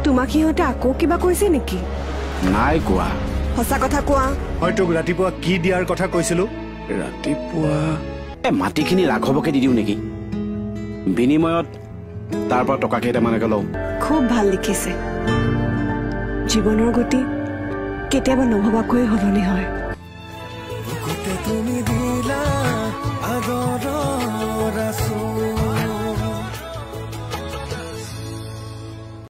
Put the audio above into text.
তোমাক সিহঁতে আকৌ কিবা কৈছে নেকি? নাই কোৱা। সঁচা কথা কোৱা। হয়তো ৰাতিপুৱা কি দিয়াৰ কথা কৈছিলো? ৰাতিপুৱা মাটিখিনি ৰাঘৱকে দি দিওঁ নেকি? বিনিময়ত তাৰ পৰা টকা কেইটামানকে লওঁ। খুব ভাল লিখিছে। জীৱনৰ গতি কেতিয়াবা নভবাকৈ সলনি হয়।